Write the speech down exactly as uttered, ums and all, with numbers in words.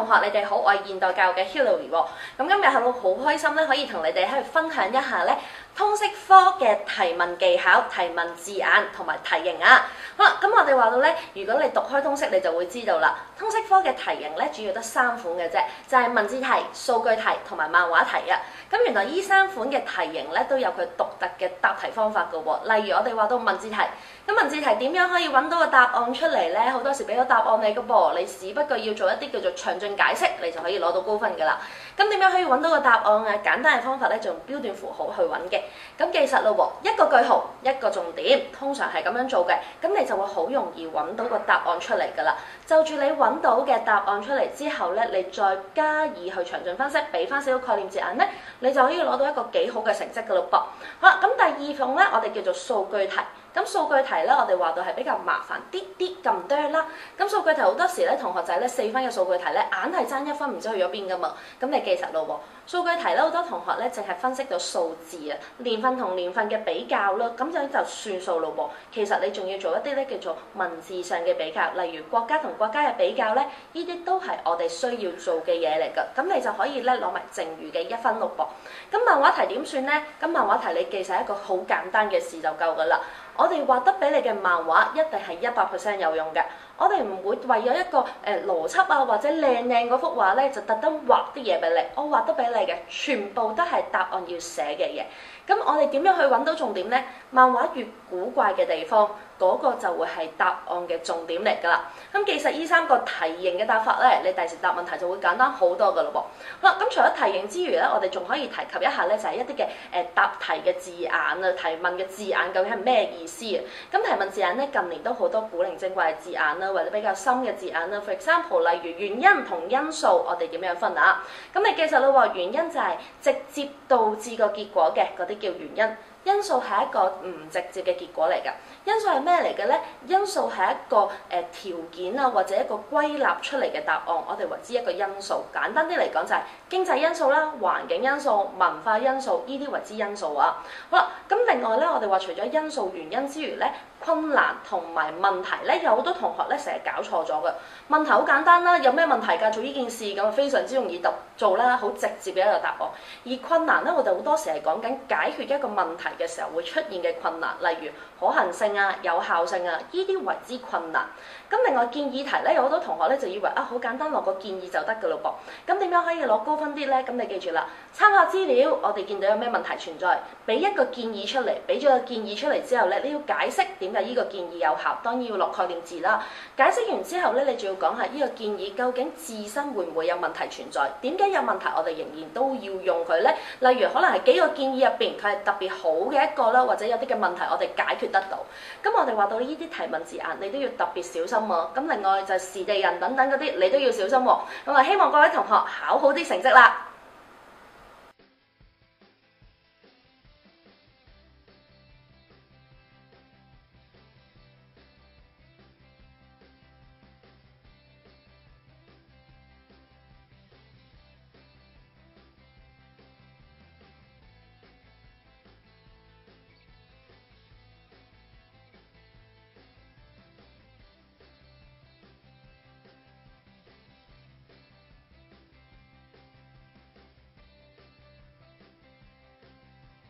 學，你哋好，我係現代教育嘅 Hilary 喎。咁今日係我好開心咧，可以同你哋喺度分享一下咧通識科嘅提問技巧、提問字眼同埋題型啊。好啦，咁我哋話到咧，如果你讀開通識，你就會知道啦。通識科嘅題型咧，主要得三款嘅啫，就係文字題、數據題同埋漫畫題啊。咁原來呢三款嘅題型咧，都有佢獨特嘅答題方法㗎喎。例如我哋話到文字題，咁文字題點樣可以揾到個答案出嚟咧？好多時俾咗答案你㗎噃，你只不過要做一啲叫做詳盡解釋，你就可以攞到高分㗎啦。咁點樣可以揾到個答案啊？簡單嘅方法咧，就用標點符號去揾嘅。咁記實咯喎，一個句號，一個重點，通常係咁樣做嘅。咁你就會好容易揾到個答案出嚟㗎啦。就住你揾到嘅答案出嚟之後咧，你再加以去詳盡分析，俾翻少少概念字眼咧，你就可以攞到一個幾好嘅成績㗎咯噃。好啦，咁第二種咧，我哋叫做數據題。咁數據題咧，我哋話到係比較麻煩啲啲咁多啦。咁數據題好多時咧，同學仔咧四分嘅數據題咧，硬係爭一分唔知去咗邊㗎嘛。咁你記實咯喎，數據題咧好多同學咧淨係分析到數字啊，年份同年份嘅比較咯，咁樣就算數咯喎。其實你仲要做一啲咧叫做文字上嘅比較，例如國家同國家嘅比較咧，呢啲都係我哋需要做嘅嘢嚟㗎。咁你就可以咧攞埋剩餘嘅一分咯噃。咁漫畫題點算咧？咁漫畫題你記實一個好簡單嘅事就夠㗎啦。我哋畫得俾你嘅漫畫一定係一百 percent 有用嘅，我哋唔會為咗一個誒、呃、邏輯啊或者靚靚嗰幅畫咧，就特登畫啲嘢俾你。我畫得俾你嘅全部都係答案要寫嘅嘢。咁我哋點樣去揾到重點呢？漫畫越古怪嘅地方，嗰、那個就會係答案嘅重點嚟㗎啦。咁其實呢三個題型嘅答法咧，你第時答問題就會簡單好多㗎咯噃。好啦，咁除咗題型之餘咧，我哋仲可以提及一下咧，就係、是、一啲嘅誒答題嘅字眼啊，提問嘅字眼究竟係咩意思啊？咁提問字眼咧，近年都好多古靈精怪嘅字眼啦，或者比較深嘅字眼啦。For example， 例如原因同因素，我哋點樣分啊？咁你記實咯喎，原因就係直接導致個結果嘅嗰啲叫原因。因素係一個唔直接嘅結果嚟㗎。因素係咩嚟嘅咧？因素係一個誒、呃、條件啊，或者一個歸納出嚟嘅答案，我哋為之一個因素。簡單啲嚟講就係經濟因素啦、環境因素、文化因素，呢啲為之因素啊。好啦，咁另外咧，我哋話除咗因素原因之餘咧，困難同埋問題咧，有好多同學咧成日搞錯咗嘅。問題好簡單啦，有咩問題㗎？做呢件事咁啊，非常之容易讀做啦，好直接嘅一個答案。而困難咧，我哋好多時係講緊解決一個問題嘅時候會出現嘅困難，例如可行性啊、有效性啊，呢啲為之困難。咁另外建議題咧，有好多同學咧就以為啊，好簡單落個建議就得㗎咯噃。咁點樣可以攞高分啲咧？咁你記住啦，參考資料，我哋見到有咩問題存在，俾一個建議出嚟，俾咗個建議出嚟之後咧，你要解釋點解呢個建議有效，當然要落概念字啦。解釋完之後咧，你仲要講下呢個建議究竟自身會唔會有問題存在？點解有問題，我哋仍然都要用佢咧？例如可能係幾個建議入邊，佢係特別好嘅一個啦，或者有啲嘅問題我哋解決得到。咁我哋話到呢啲提問字眼，你都要特別小心喎。咁另外就係時地人等等嗰啲，你都要小心喎。咁啊，希望各位同學考好啲成績啦。